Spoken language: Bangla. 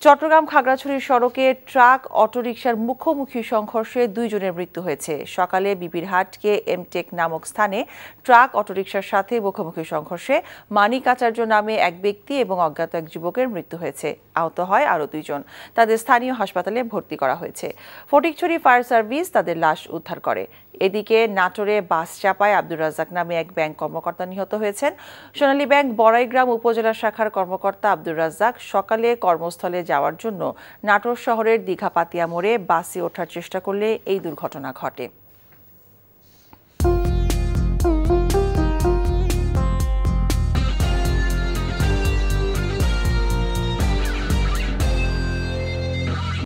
চট্টগ্রাম খাগড়াছড়ি সড়কে ট্রাক অটোরিকশার মুখোমুখি সংঘর্ষে 2 জনের মৃত্যু হয়েছে। সকালে বিবিরহাটকে এমটেক নামক স্থানে ট্রাক অটোরিকশার সাথে মুখোমুখি সংঘর্ষে মানিক আচার্য নামে এক ব্যক্তি এবং অজ্ঞাত এক যুবকের মৃত্যু হয়েছে। আহত হয় আরও 2 জন। তাদের স্থানীয় হাসপাতালে ভর্তি করা হয়েছে। ফটিকছড়ি ফায়ার সার্ভিস তাদের লাশ উদ্ধার করে। এদিকে নাটোরে বাস চাপায় আব্দুর রাজ্জাক নামে এক ব্যাংক কর্মকর্তা নিহত হয়েছেন। সোনালী ব্যাংক বড়াইগ্রাম উপজেলা শাখার কর্মকর্তা আব্দুর রাজ্জাক সকালে কর্মস্থলে যাওয়ার জন্য নাটোর শহরের দীঘাপাতিয়া মোড়ে বাসে ওঠার চেষ্টা করলে এই দুর্ঘটনা ঘটে।